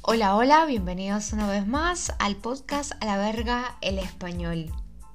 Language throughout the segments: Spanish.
Hola, hola, bienvenidos una vez más al podcast A la verga el español.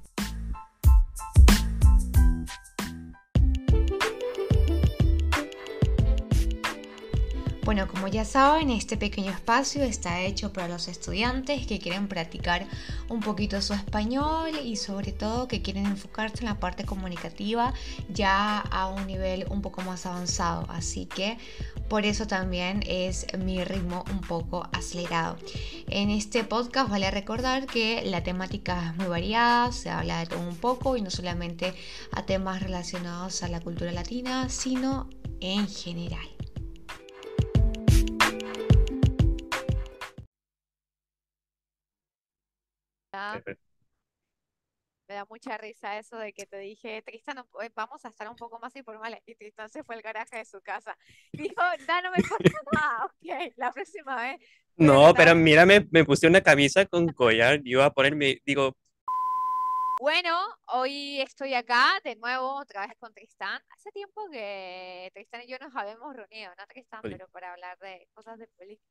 Bueno, como ya saben, este pequeño espacio está hecho para los estudiantes que quieren practicar un poquito su español y sobre todo que quieren enfocarse en la parte comunicativa ya a un nivel un poco más avanzado. Así que por eso también es mi ritmo un poco acelerado. En este podcast vale recordar que la temática es muy variada, se habla de todo un poco y no solamente a temas relacionados a la cultura latina, sino en general. Ah, Perfecto. Me da mucha risa eso de que te dije, Tristan, vamos a estar un poco más informales. Y Tristan se fue al garaje de su casa. Dijo, no, no me importa nada. Ok, la próxima vez voy a No, tratar pero de... mira, me puse una camisa con collar. Yo iba a ponerme, digo, Bueno, hoy estoy acá de nuevo, otra vez con Tristán. Hace tiempo que Tristán y yo nos habíamos reunido, no Tristán, "Oli". pero para hablar de cosas de política.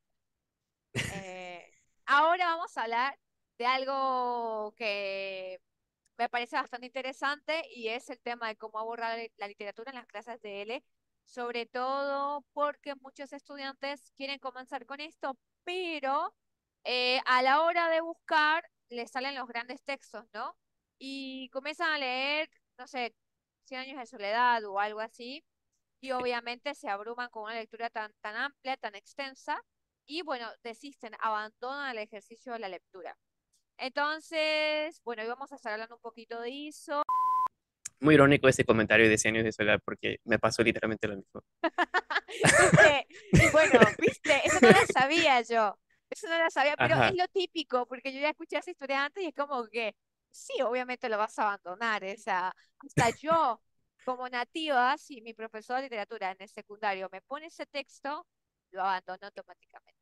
Eh, Ahora vamos a hablar de algo que me parece bastante interesante y es el tema de cómo abordar la literatura en las clases de L, sobre todo porque muchos estudiantes quieren comenzar con esto, pero a la hora de buscar les salen los grandes textos, ¿no? Y comienzan a leer, no sé, Cien años de soledad o algo así, y obviamente se abruman con una lectura tan amplia, tan extensa, y bueno, desisten, abandonan el ejercicio de la lectura. Entonces, bueno, hoy vamos a estar hablando un poquito de eso. Muy irónico ese comentario de 100 años de soledad porque me pasó literalmente lo mismo. Viste, y bueno, viste, eso no la sabía yo, eso no la sabía, pero es Ajá, lo típico, porque yo ya escuché esa historia antes y es como que, sí, obviamente lo vas a abandonar, o sea, hasta yo, como nativa, si mi profesor de literatura en el secundario me pone ese texto, lo abandono automáticamente.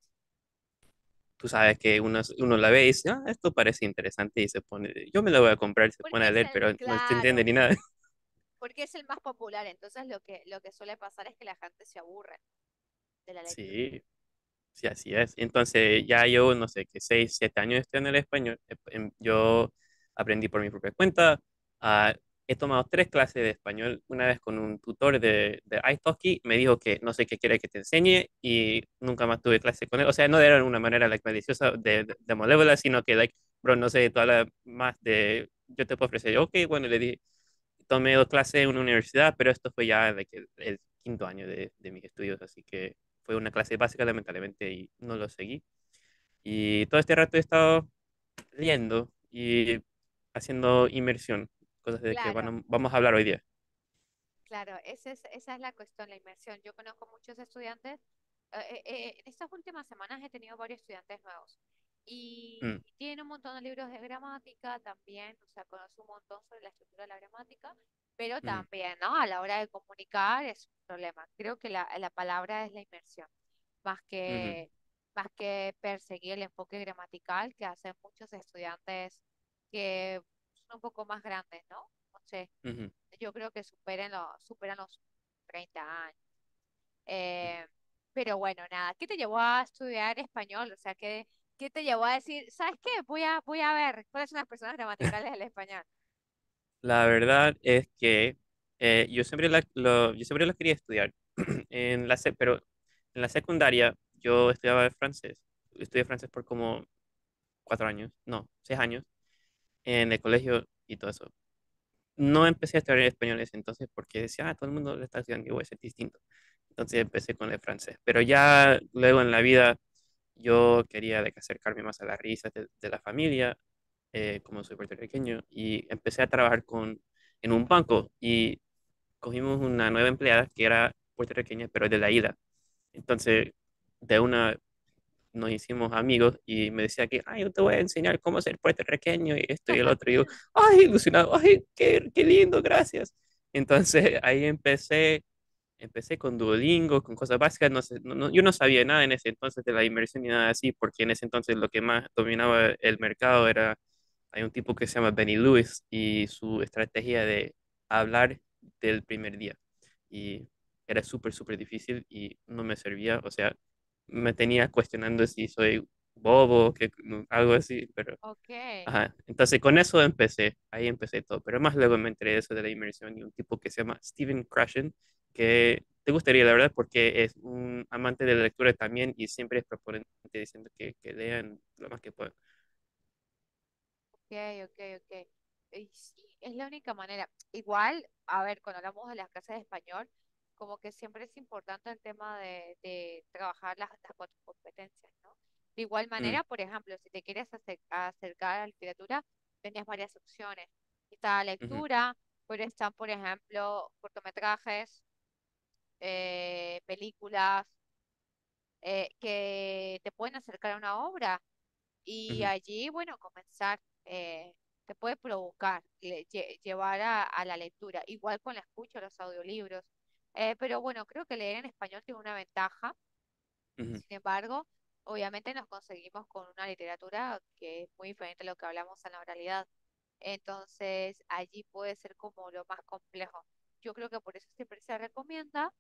tú sabes que uno la ve y dice, ah, esto parece interesante y se pone, yo me lo voy a comprar, se pone Porque a es leer, el, pero no se entiende claro, ni nada. porque es el más popular, entonces lo que suele pasar es que la gente se aburre de la lectura. Sí, sí, así es. Entonces ya yo, no sé, que 6 7 años estoy en el español. Yo aprendí por mi propia cuenta. ah, He tomado 3 clases de español. Una vez con un tutor de italki, me dijo que no sé qué quiere que te enseñe y nunca más tuve clase con él. O sea, no era una manera like, maliciosa de malévola, sino que, like, bro, no sé, tú hablas más de, yo te puedo ofrecer. Ok, bueno, le dije, tomé 2 clases en una universidad, pero esto fue ya like, el quinto año de mis estudios, así que fue una clase básica, lamentablemente, y no lo seguí. Y todo este rato he estado leyendo y haciendo inmersión, cosas de que Claro. vamos a hablar hoy día. Claro, esa es la cuestión, la inmersión. Yo conozco muchos estudiantes, en estas últimas semanas he tenido varios estudiantes nuevos y Mm, tienen un montón de libros de gramática también, o sea, conocen un montón sobre la estructura de la gramática, pero ujú, también, ¿no? A la hora de comunicar es un problema. Creo que la palabra es la inmersión, más ujú, que, más que perseguir el enfoque gramatical que hacen muchos estudiantes que son un poco más grandes, ¿no? No sé, ujú. yo creo que superan los 30 años. Eh, pero bueno, nada, ¿qué te llevó a estudiar español? O sea, ¿qué te llevó a decir, ¿sabes qué? Voy a ver cuáles son las personas gramaticales del español. La verdad es que yo siempre lo quería estudiar, pero en la secundaria yo estudiaba francés. Estudié francés por como 4 años, no, 6 años, en el colegio y todo eso. No empecé a estudiar español en ese entonces porque decía, todo el mundo lo está estudiando y voy a ser distinto. Entonces empecé con el francés. Pero ya luego en la vida yo quería de que acercarme más a las risas de la familia, como soy puertorriqueño, y empecé a trabajar en un banco y cogimos una nueva empleada que era puertorriqueña, pero de la isla. Entonces, de una nos hicimos amigos y me decía que, ay, yo te voy a enseñar cómo ser puertorriqueño y esto y el otro. Y yo, ay, ilusionado, ay, qué lindo, gracias. Entonces ahí empecé con Duolingo, con cosas básicas. No sé, yo no sabía nada en ese entonces de la inversión ni nada así, porque en ese entonces lo que más dominaba el mercado era, hay un tipo que se llama Benny Lewis y su estrategia de hablar del primer día. Y era súper, súper difícil y no me servía. O sea, me tenía cuestionando si soy bobo, que, algo así, pero Ok, ajá. Entonces con eso empecé, ahí empecé todo, pero más luego me enteré de eso de la inmersión y un tipo que se llama Steven Krashen, que te gustaría, la verdad, porque es un amante de la lectura también y siempre es proponente diciendo que lean lo más que puedan. ok, ok, ok. Y sí, es la única manera. Igual, a ver, cuando hablamos de las clases de español, como que siempre es importante el tema de trabajar las cuatro competencias, ¿no? De igual Mm, manera, por ejemplo, si te quieres acercar a la literatura, tenías varias opciones. Está la ujú, lectura, pero están, por ejemplo, cortometrajes, películas, que te pueden acercar a una obra y ujú, allí, bueno, comenzar, te puede provocar, llevar a la lectura, igual con la escucha, los audiolibros. Pero bueno, creo que leer en español tiene una ventaja, ujú, sin embargo, obviamente nos conseguimos con una literatura que es muy diferente a lo que hablamos en la oralidad. Entonces, allí puede ser como lo más complejo. Yo creo que por eso siempre se recomienda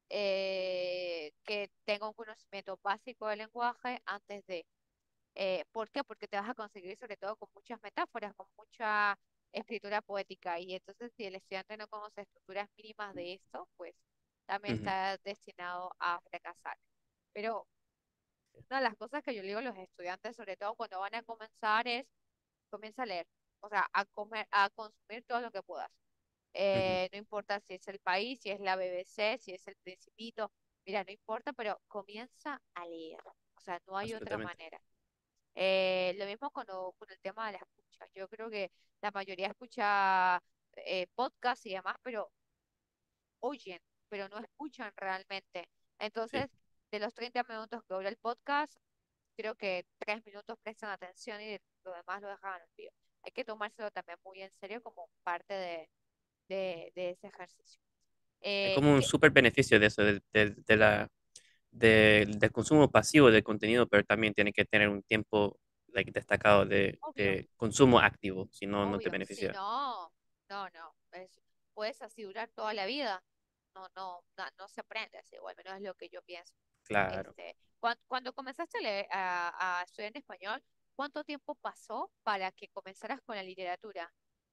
que tenga un conocimiento básico del lenguaje antes de. ¿Por qué? Porque te vas a conseguir sobre todo con muchas metáforas, con mucha escritura poética. Y entonces si el estudiante no conoce estructuras mínimas de esto, pues también ujú. está destinado a fracasar. Pero una de las cosas que yo le digo a los estudiantes, sobre todo cuando van a comenzar, es comienza a leer, o sea, a comer, a consumir todo lo que puedas. Ujú, No importa si es el país, si es la BBC, si es el Principito, mira, no importa, pero comienza a leer. O sea, no hay otra absolutamente. manera. Lo mismo con el tema de la escucha. Yo creo que la mayoría escucha podcast y demás, pero oyen, pero no escuchan realmente. Sí. Entonces, de los 30 minutos que dura el podcast, creo que 3 minutos prestan atención y lo demás lo dejan al olvido. Hay que tomárselo también muy en serio como parte de ese ejercicio. Hay Eh, como un que, súper beneficio de eso, del consumo pasivo de contenido, pero también tiene que tener un tiempo like, destacado obvio, de consumo activo, si no, no te obvio. Si beneficia. no, no, no. Puedes así durar toda la vida. No, no, no, no se aprende así, o al menos es lo que yo pienso. Claro. Cuando comenzaste a estudiar en español, ¿cuánto tiempo pasó para que comenzaras con la literatura?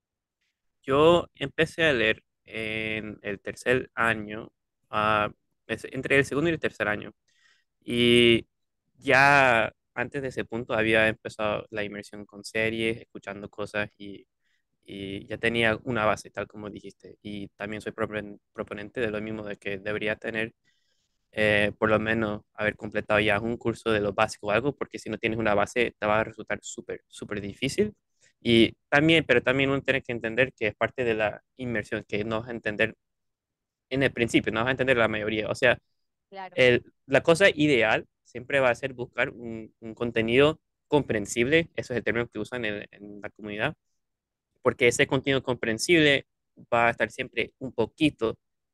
Yo empecé a leer en el tercer año, entre el segundo y el tercer año, y ya antes de ese punto había empezado la inmersión con series, escuchando cosas y ya tenía una base, tal como dijiste. Y también soy proponente de lo mismo, de que debería tener por lo menos haber completado ya un curso de lo básico o algo, porque si no tienes una base te va a resultar súper, súper difícil. Y también, pero también uno tiene que entender que es parte de la inmersión, que no vas a entender en el principio, no vas a entender la mayoría. O sea, Claro, la cosa ideal siempre va a ser buscar un contenido comprensible, eso es el término que usan en la comunidad, porque ese contenido comprensible va a estar siempre un poquito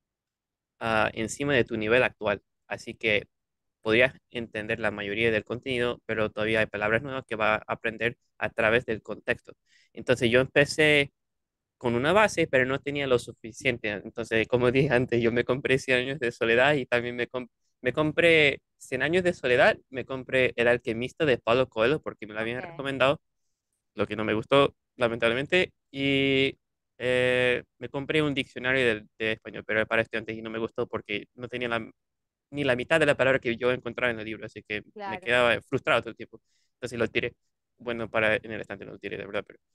encima de tu nivel actual. Así que podrías entender la mayoría del contenido, pero todavía hay palabras nuevas que va a aprender a través del contexto. Entonces yo empecé con una base, pero no tenía lo suficiente. Entonces, como dije antes, yo me compré 100 años de soledad y también me compré 100 años de soledad, me compré El alquimista de Paulo Coelho porque me lo habían ok, recomendado, lo que no me gustó, lamentablemente, y me compré un diccionario de español, pero era para estudiantes y no me gustó porque no tenía ni la mitad de la palabra que yo encontraba en el libro, así que me claro, quedaba frustrado todo el tiempo. Entonces lo tiré. Bueno, en el estante no lo tiré, de verdad, pero...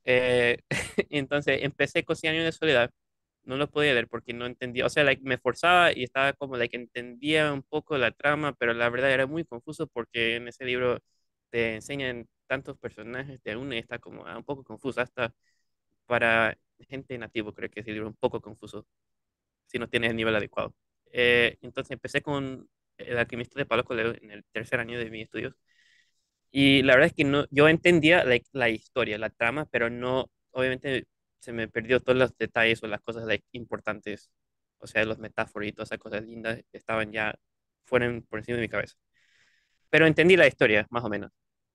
entonces empecé con 100 años de soledad. No lo podía leer porque no entendía, o sea, like, me forzaba y estaba como, like, entendía un poco la trama, pero la verdad era muy confuso porque en ese libro te enseñan tantos personajes de una y está como un poco confuso, hasta para gente nativo creo que es el libro un poco confuso si no tienes el nivel adecuado. Entonces empecé con El alquimista de Pablo Coelho en el tercer año de mis estudios. Y la verdad es que no, yo entendía la historia, la trama, pero no, obviamente se me perdió todos los detalles o las cosas importantes. O sea, los metáforos y todas esas cosas lindas estaban ya fueron por encima de mi cabeza. Pero entendí la historia, más o menos.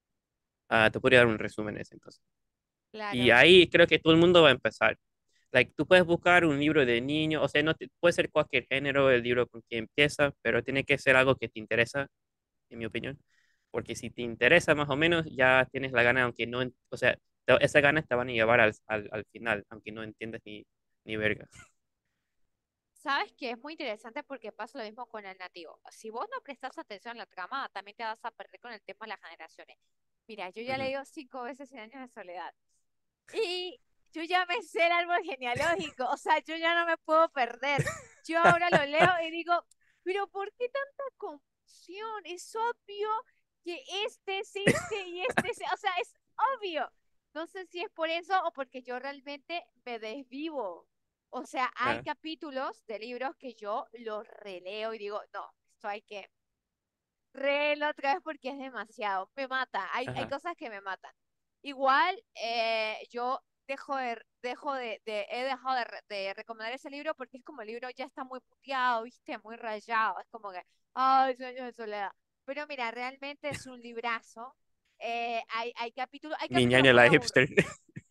Te podría dar un resumen de ese entonces. Y claro, ahí creo que todo el mundo va a empezar. Like, tú puedes buscar un libro de niño, o sea, no puede ser cualquier género el libro con que empieza, pero tiene que ser algo que te interesa en mi opinión, porque si te interesa más o menos, ya tienes la gana, aunque no, o sea, esas ganas te van a llevar al final, aunque no entiendas ni verga. Sabes que es muy interesante porque pasa lo mismo con el nativo. Si vos no prestas atención a la trama, también te vas a perder con el tema de las generaciones. Mira, yo ya he Ujú. leído 5 veces Cien años de soledad y yo ya me sé el árbol genealógico, o sea, yo ya no me puedo perder. Yo ahora lo leo y digo, pero ¿por qué tanta confusión? Es obvio que este es este y este es, o sea, es obvio. No sé si es por eso o porque yo realmente me desvivo. O sea, hay Ah, capítulos de libros que yo los releo y digo, no, esto hay que releerlo otra vez porque es demasiado. Me mata, hay ajá, cosas que me matan. Igual, yo he dejado de recomendar ese libro porque es como el libro ya está muy puteado, viste, muy rayado. Es como que, ay, sueño de soledad. Pero mira, realmente es un librazo. Hay mi capítulos ñaña muy la aburridos. hipster.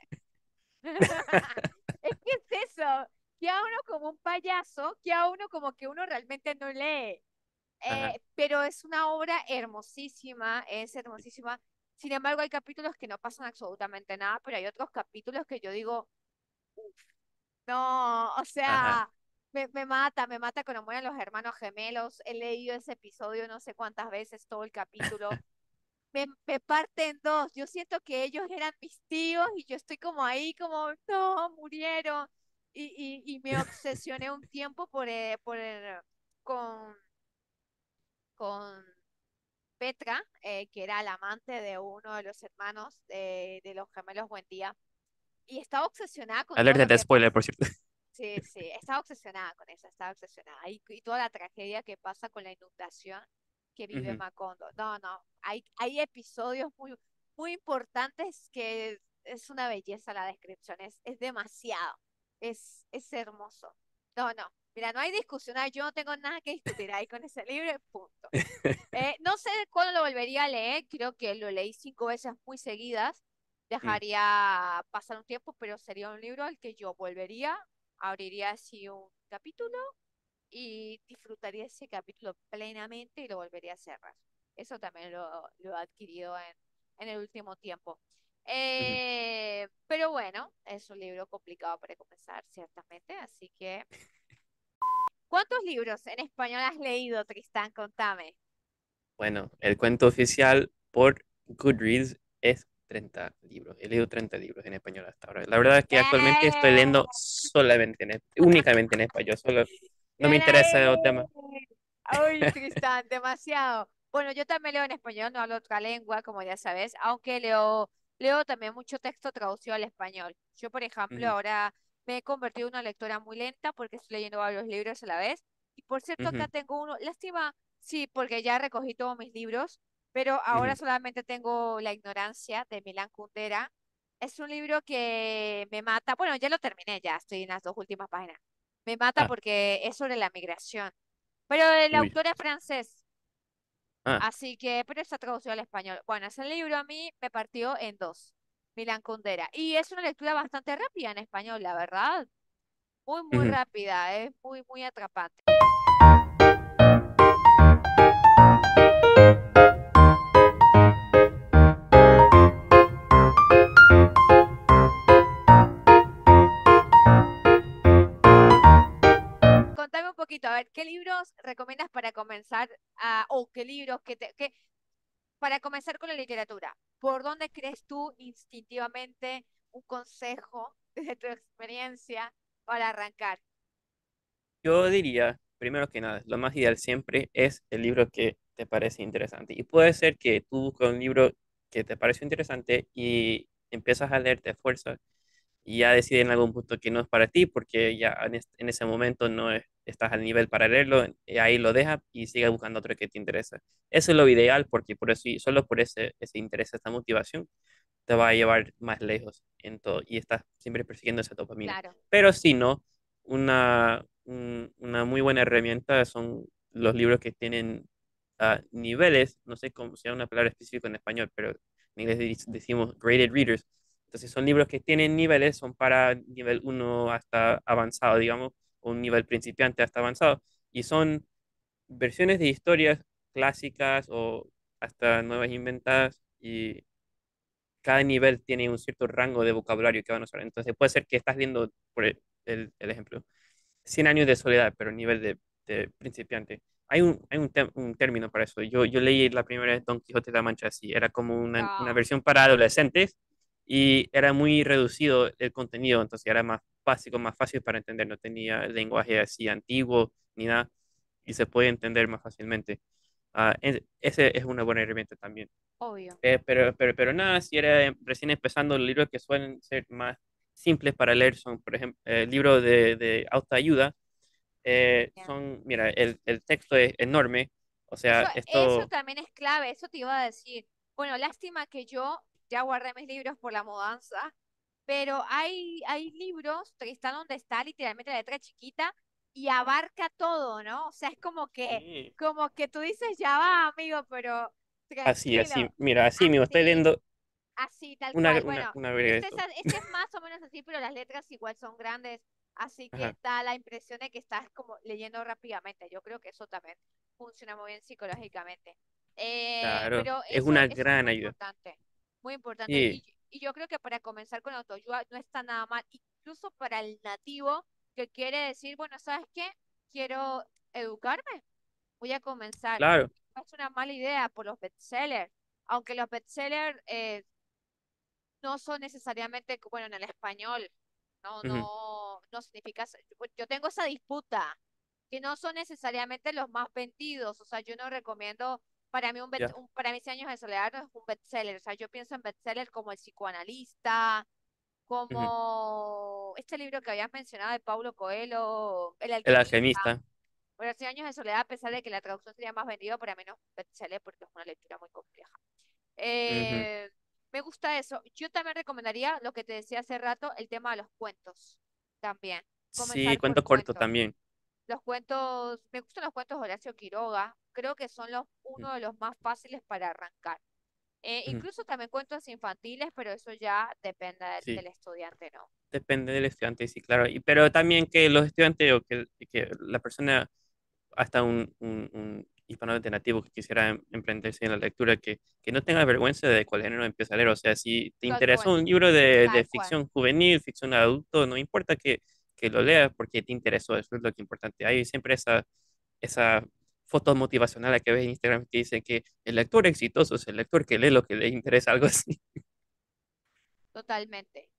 Es que es eso, que a uno como un payaso, que a uno como que uno realmente no lee. Ajá, Pero es una obra hermosísima, es hermosísima. Sin embargo, hay capítulos que no pasan absolutamente nada, pero hay otros capítulos que yo digo, no, o ajá. sea, me mata cuando mueren los hermanos gemelos. He leído ese episodio no sé cuántas veces, todo el capítulo. Me parte en dos. Yo siento que ellos eran mis tíos y yo estoy como ahí, como, no, murieron. Y me obsesioné un tiempo con, con Petra, que era la amante de uno de los hermanos de los gemelos Buendía. Y estaba obsesionada con todo Alerta lo de que spoiler, pasa. por cierto. Sí, sí, estaba obsesionada con eso, estaba obsesionada. Y toda la tragedia que pasa con la inundación que vive Ujú, Macondo. No, no, hay episodios muy importantes que es una belleza la descripción, es demasiado, es hermoso. No, no, mira, no hay discusión, yo no tengo nada que discutir ahí con ese libro, punto. No sé cuándo lo volvería a leer, creo que lo leí 5 veces muy seguidas. mm, Dejaría pasar un tiempo, pero sería un libro al que yo volvería, abriría así un capítulo y disfrutaría ese capítulo plenamente y lo volvería a cerrar. Eso también lo he adquirido en el último tiempo. ujú. Pero bueno, es un libro complicado para comenzar, ciertamente, así que... ¿Cuántos libros en español has leído, Tristán? Contame. Bueno, el cuento oficial por Goodreads es 30 libros. He leído 30 libros en español hasta ahora. La verdad es que actualmente estoy ¡Eh! leyendo solamente únicamente en español. Solo no me ¡Bien interesa el tema. ahí! Uy, Tristán, demasiado. Bueno, yo también leo en español, no hablo otra lengua, como ya sabes, aunque leo también mucho texto traducido al español. Yo, por ejemplo, Ujú, ahora me he convertido en una lectora muy lenta porque estoy leyendo varios libros a la vez. Y por cierto, acá ujú, tengo uno, lástima, sí, porque ya recogí todos mis libros, pero ahora ujú. solamente tengo La ignorancia de Milán Kundera. Es un libro que me mata, bueno, ya lo terminé, ya estoy en las 2 últimas páginas. Me mata Ah, porque es sobre la migración. Pero el uy. autor es francés, Ah, así que, pero está traducido al español. Bueno, ese libro a mí me partió en dos, Milan Kundera. Y es una lectura bastante rápida en español, la verdad. Muy ujú. rápida, es muy atrapante. Contame un poquito, a ver, ¿qué libros recomiendas para comenzar o qué libros para comenzar con la literatura? ¿Por dónde crees tú instintivamente un consejo desde tu experiencia para arrancar? Yo diría, primero que nada, lo más ideal siempre es el libro que te parece interesante. Y puede ser que tú busques un libro que te pareció interesante y empiezas a leer, te esfuerzas y ya decides en algún punto que no es para ti porque ya en ese momento no estás al nivel para leerlo, y ahí lo dejas y sigues buscando otro que te interesa. Eso es lo ideal porque por eso, y solo por ese interés, esa motivación, te va a llevar más lejos en todo y estás siempre persiguiendo esa dopamina. Claro, Pero si no, una muy buena herramienta son los libros que tienen niveles, no sé cómo sea una palabra específica en español, pero en inglés decimos graded readers. Entonces son libros que tienen niveles, son para nivel uno hasta avanzado, digamos, o un nivel principiante hasta avanzado, y son versiones de historias clásicas o hasta nuevas inventadas y cada nivel tiene un cierto rango de vocabulario que van a usar. Entonces puede ser que estás viendo, por el ejemplo, 100 años de soledad, pero a nivel de principiante. Un término para eso. Yo leí la primera vez Don Quijote de la Mancha así, era como una Ah, versión para adolescentes y era muy reducido el contenido, entonces era más básico, más fácil para entender, no tenía el lenguaje así antiguo ni nada y se puede entender más fácilmente. Ese es una buena herramienta también. obvio. Pero nada, si era recién empezando, los libros que suelen ser más simples para leer son, por ejemplo, libros de autoayuda. Bien. Mira, el texto es enorme, o Eso, sea, eso esto, también es clave, eso te iba a decir. Bueno, lástima que yo ya guardé mis libros por la mudanza, pero hay libros que están donde está literalmente la letra chiquita y abarca todo, ¿no? O sea, es sí, como que tú dices, ya va, amigo, pero así, tranquilo, mira, así mismo, estoy así. leyendo Así, tal cual. Bueno, una breve de esto. este es más o menos así, pero las letras igual son grandes, así que Ajá, da la impresión de que estás como leyendo rápidamente. Yo creo que eso también funciona muy bien psicológicamente. claro, Pero es una eso es gran muy ayuda. importante, muy importante. Sí, Y yo creo que para comenzar con autoayuda no está nada mal, incluso para el nativo que quiere decir, bueno, ¿sabes qué? Quiero educarme, voy a comenzar. claro, No es una mala idea por los bestsellers, aunque los bestsellers no son necesariamente, bueno, en el español, ujú, no significa, yo tengo esa disputa, que no son necesariamente los más vendidos, o sea, yo no recomiendo, para mí, ya, para mí 100 años de soledad no es un bestseller, o sea, yo pienso en bestseller como El psicoanalista, ujú. como este libro que habías mencionado de Paulo Coelho, El El alquimista, alquimista. pero 100 años de soledad, a pesar de que la traducción sería más vendido, para mí no es un bestseller porque es una lectura muy compleja. Ujú. Eh, Me gusta eso. Yo también recomendaría lo que te decía hace rato, el tema de los cuentos. También. Sí, Comenzar por cuento corto cuentos. también. Los cuentos, me gustan los cuentos de Horacio Quiroga. Creo que son Ujú, uno de los más fáciles para arrancar. ujú. Incluso también cuentos infantiles, pero eso ya depende Sí. del estudiante, ¿no? Depende del estudiante, sí, claro. Pero también que los estudiantes o que la persona, hasta un hispanohablante nativo que quisiera emprenderse en la lectura, que no tenga vergüenza de cuál género empieza a leer. O sea, si te Tal interesó cual, un libro de tal cual. ficción juvenil, ficción adulto, no importa que lo leas porque te interesó, eso es lo que es importante. Hay siempre esa foto motivacional que ves en Instagram que dice que el lector exitoso es el lector que lee lo que le interesa, algo así. Totalmente.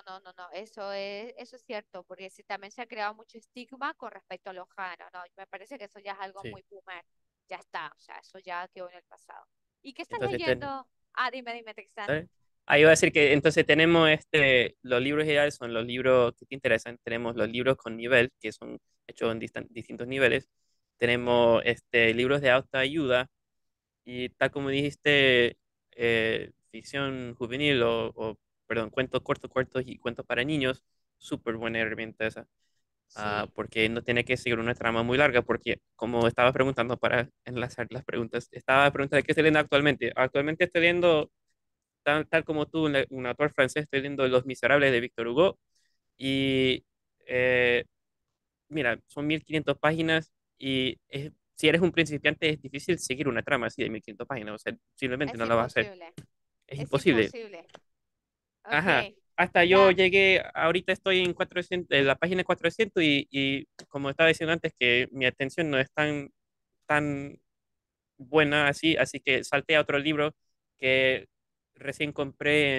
Eso es cierto, porque sí, también se ha creado mucho estigma con respecto a los géneros, ¿no? Me parece que eso ya es algo Sí. muy boomer. Ya está, o sea, eso ya quedó en el pasado. ¿Y qué estás Entonces, leyendo? Ah, dime, Tristán. ¿sabes? Ahí iba a decir que entonces tenemos los libros ideales son los libros que te interesan, tenemos los libros con nivel, que son hechos en distintos niveles, tenemos libros de autoayuda y tal como dijiste, ficción juvenil perdón, cuentos cortos y cuentos para niños, súper buena herramienta esa, Sí, porque no tiene que seguir una trama muy larga, porque como estaba preguntando para enlazar las preguntas, estaba preguntando qué estoy leyendo actualmente. Actualmente estoy leyendo tal como tú, un autor francés, estoy leyendo Los Miserables de Víctor Hugo y eh, mira, son 1500 páginas y si eres un principiante es difícil seguir una trama así de 1500 páginas, o sea, simplemente es no la vas a hacer, imposible. es Es imposible. imposible. Ajá, Ok. hasta yo La, llegué, ahorita estoy en 400, en la página 400 y como estaba diciendo antes que mi atención no es tan buena así que salté a otro libro que recién compré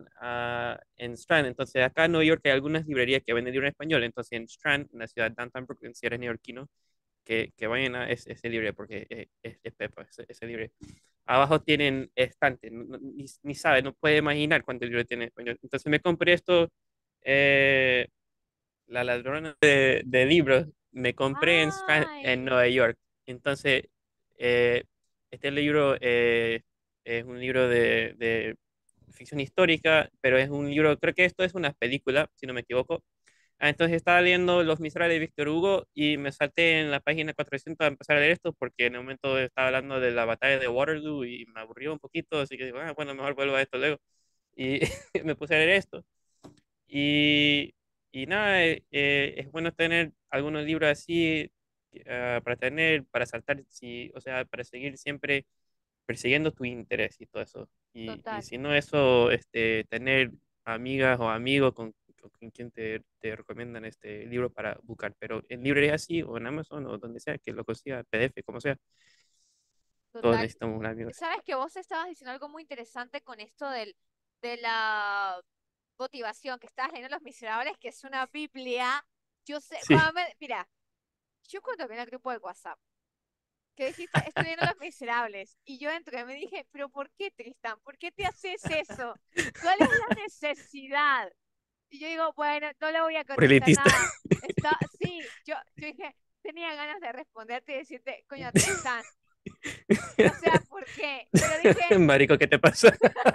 en Strand. Entonces, acá en Nueva York hay algunas librerías que venden libros en español. Entonces, en Strand, en la ciudad de Downtown Brooklyn, si eres neoyorquino, que vayan a ese libro porque es pepa, ese libro. Abajo tienen estantes, ni sabe, no puede imaginar cuánto libro tiene en español. Entonces, me compré esto. eh, la ladrona de libros me compré en ay, Nueva York. Entonces, eh, este libro es un libro de ficción histórica, pero es un libro, creo que esto es una película, si no me equivoco. Entonces estaba leyendo Los Miserables de Víctor Hugo y me salté en la página 400 a empezar a leer esto porque en el momento estaba hablando de la batalla de Waterloo y me aburrió un poquito, así que digo, bueno, mejor vuelvo a esto luego. Y me puse a leer esto. Y, y nada, es bueno tener algunos libros así. para tener, para saltar, si, o sea, para seguir siempre persiguiendo tu interés y todo eso. Y Total, si no eso, tener amigas o amigos con quien te recomiendan este libro para buscar, pero en librería así o en Amazon o donde sea, que lo consiga, PDF, como sea, todos total. necesitamos un amigo así. Sabes que vos estabas diciendo algo muy interesante con esto de la motivación, que estabas leyendo Los Miserables, que es una Biblia. Yo sé, Sí, mira, yo cuando vi en el grupo de WhatsApp, que dijiste, estoy leyendo Los Miserables, y yo entré y me dije, pero ¿por qué, Tristan? ¿Por qué te haces eso? ¿Cuál es la necesidad? Y yo digo, bueno, no le voy a por contestar elitista. nada. Sí, yo dije, tenía ganas de responderte y decirte, coño, Tristan, o sea, ¿por qué? Pero dije, Marico, ¿qué te pasa?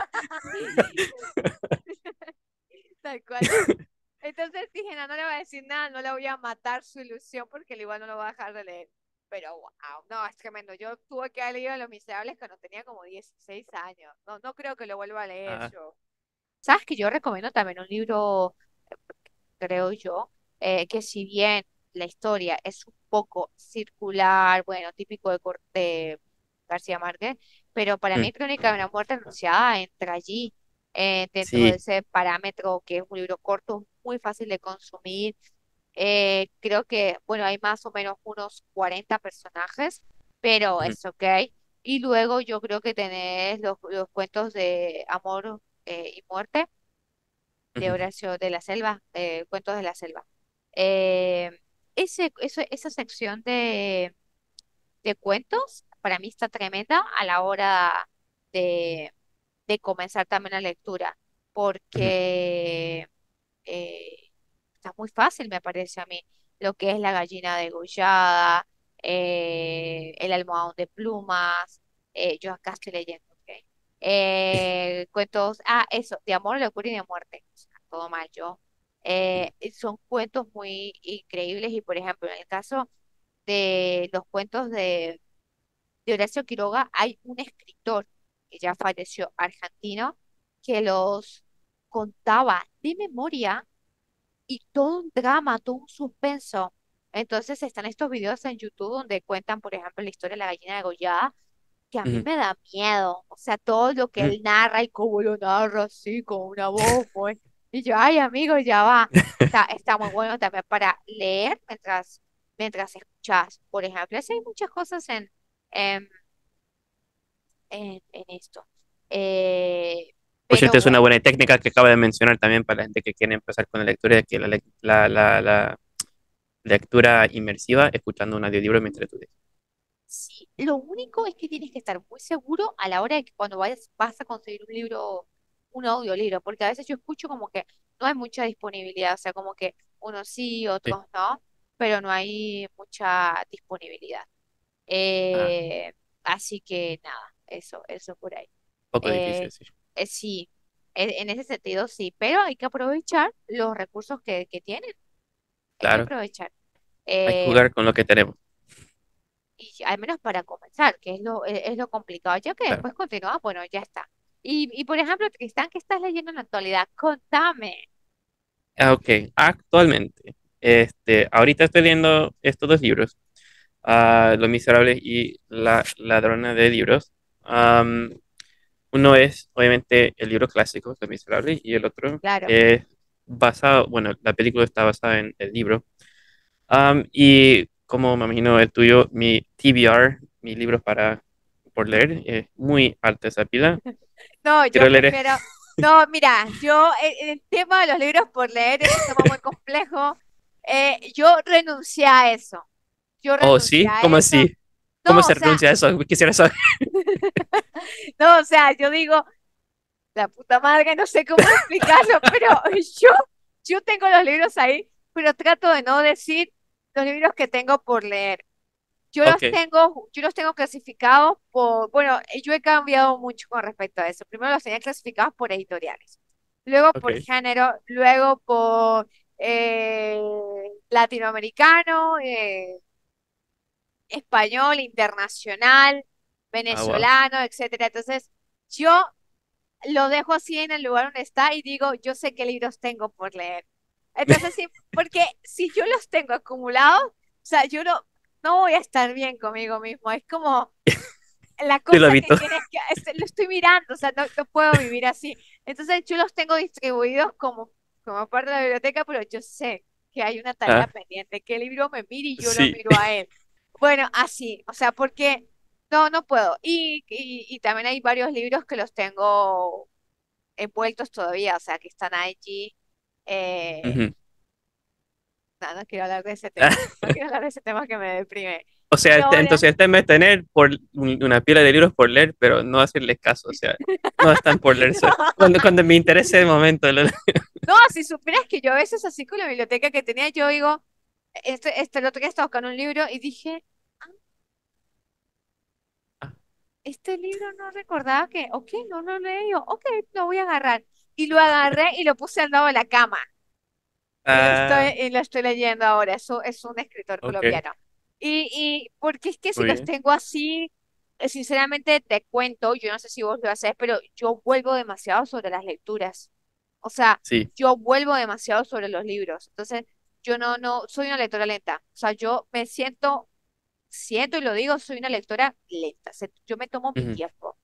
tal cual. Entonces dije, no, no le voy a decir nada, no le voy a matar su ilusión porque al igual no lo va a dejar de leer. Pero wow, no, es tremendo. Yo tuve que haber leído Los Miserables cuando tenía como 16 años. No, no creo que lo vuelva a leer Ah, yo. ¿Sabes que yo recomiendo también un libro, creo yo, que si bien la historia es un poco circular, bueno, típico de García Márquez, pero para mm, mí Crónica de una muerte anunciada entra allí, dentro de sí. ese parámetro que es un libro corto, muy fácil de consumir. Creo que, bueno, hay más o menos unos 40 personajes, pero Ujú, es ok. Y luego yo creo que tenés los cuentos de amor y muerte de ujú, Horacio de la Selva, Cuentos de la Selva. Eh, esa sección de cuentos para mí está tremenda a la hora de, de comenzar también la lectura, ujú, porque está muy fácil, me parece a mí, lo que es la gallina degollada, el almohadón de plumas, yo acá estoy leyendo, ¿ok? Cuentos, eso, de amor, locura y de muerte, o sea, todo mal yo. ujú, Son cuentos muy increíbles y, por ejemplo, en el caso de los cuentos de Horacio Quiroga, hay un escritor que ya falleció, argentino, que los contaba de memoria y todo un drama, todo un suspenso. Entonces están estos videos en YouTube donde cuentan, por ejemplo, la historia de la gallina degollada, que a mí ujú, me da miedo. O sea, todo lo que ujú. él narra y cómo lo narra así, con una voz, pues. Y yo, ay, amigo, ya va. Está muy bueno también para leer mientras escuchas. Por ejemplo, así hay muchas cosas en, en esto. Eh, Por cierto, pero es una bueno. buena técnica que acaba de mencionar también para la gente que quiere empezar con la lectura, de que la lectura inmersiva, escuchando un audiolibro mientras estudias. Sí, lo único es que tienes que estar muy seguro a la hora de que cuando vas a conseguir un libro, un audiolibro, porque a veces yo escucho como que no hay mucha disponibilidad, o sea, como que unos sí, Sí. otros no, pero no hay mucha disponibilidad. Ah, Eh, Así que nada, eso por ahí. poco difícil, Eh, sí. sí, en ese sentido sí, pero hay que aprovechar los recursos que tienen, hay que Claro, aprovechar. hay que Eh, jugar con lo que tenemos. y al menos para comenzar, que es lo complicado, ya que Claro. después continúa, bueno, ya está. Y por ejemplo, Tristán, ¿qué estás leyendo en la actualidad? Contame. Ok, actualmente, ahorita estoy leyendo estos dos libros, Los Miserables y La Ladrona de Libros. Am, Uno es, obviamente, el libro clásico, Los Miserables, y el otro Claro. es basado, bueno, la película está basada en el libro. Y como me imagino el tuyo, mi TBR, mi libro por leer, es muy alta esa pila. No, yo Quiero leer. prefiero. No, mira, yo en el tema de los libros por leer es un tema muy complejo. Yo renuncié a eso. Yo Oh, renuncié sí, a ¿cómo eso. así? ¿Cómo No, o se sea, renuncia a eso? Quisiera saber. no, o sea, yo digo, la puta madre, no sé cómo explicarlo, pero yo, yo tengo los libros ahí, pero trato de no decir los libros que tengo por leer. Ok, Yo los tengo clasificados por, bueno, yo he cambiado mucho con respecto a eso. Primero los tenía clasificados por editoriales, luego por ok. género, luego por latinoamericano, español, internacional, Ah, wow. venezolano, etcétera. Entonces, yo lo dejo así en el lugar donde está y digo, yo sé qué libros tengo por leer. Entonces, sí, porque si yo los tengo acumulados, o sea, yo no voy a estar bien conmigo mismo. Es como la Yo lo cosa que evito. tienes que, lo estoy mirando, o sea, no, no puedo vivir así. Entonces yo los tengo distribuidos como parte de la biblioteca, pero yo sé que hay una tarea Ah, pendiente, que el libro me mire y yo lo sí. miro a él. Bueno, así, o sea, porque no, no puedo. Y también hay varios libros que los tengo envueltos todavía, o sea, que están allí. Eh, Ujú. no, no quiero hablar de ese tema. Ah, No quiero hablar de ese tema que me deprime. o sea, Y ahora, entonces este mes tener por una pila de libros por leer, pero no hacerles caso, o sea, no están por leerse. Cuando me interese el momento, no, si supieras que yo a veces así con la biblioteca que tenía, yo digo, el otro día estaba buscando un libro y dije, "Ah, Ah, este libro no recordaba que, ok, no lo leí, yo, ok, lo voy a agarrar. Y lo agarré y lo puse al lado de la cama. ah, Y lo estoy leyendo ahora. Eso es un escritor ok, colombiano. Y porque es que si muy los bien. tengo así, sinceramente te cuento, yo no sé si vos lo haces, pero yo vuelvo demasiado sobre las lecturas. O sea, Sí. yo vuelvo demasiado sobre los libros. Entonces, yo no, soy una lectora lenta. O sea, yo me siento y lo digo, soy una lectora lenta. Yo me tomo mi Ujú. tiempo.